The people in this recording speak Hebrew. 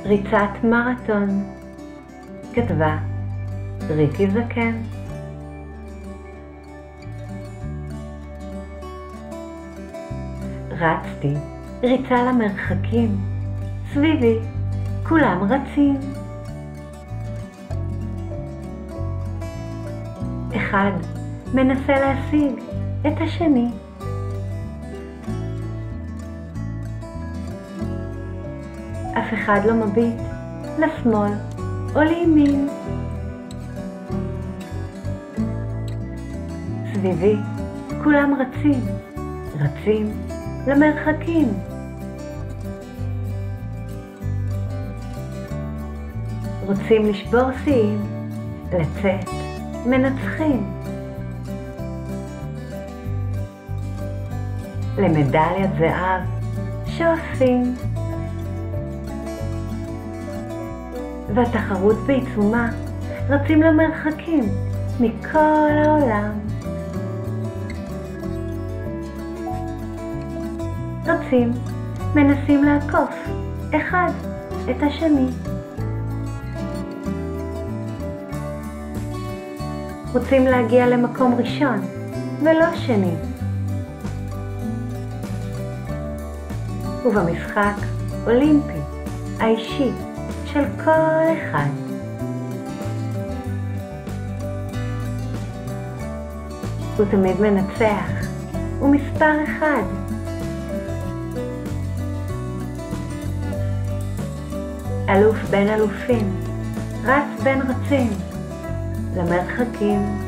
ריצת מרתון. כתבה ריקי זקן. רצתי ריצה למרחקים, סביבי כולם רצים. אחד מנסה להשיג את השני. אף אחד לא מביט לשמאל או לימין. סביבי כולם רצים למרחקים. רוצים לשבור שיאים, לצאת מנצחים. למדליית זהב שואפים. והתחרות בעיצומה, רצים למרחקים מכל העולם. רצים, מנסים לעקוף אחד את השני. רוצים להגיע למקום ראשון ולא שני. ובמשחק אולימפי האישי של כל אחד. הוא תמיד מנצח, הוא מספר אחד. אלוף בין אלופים, רץ בין רצים, למרחקים.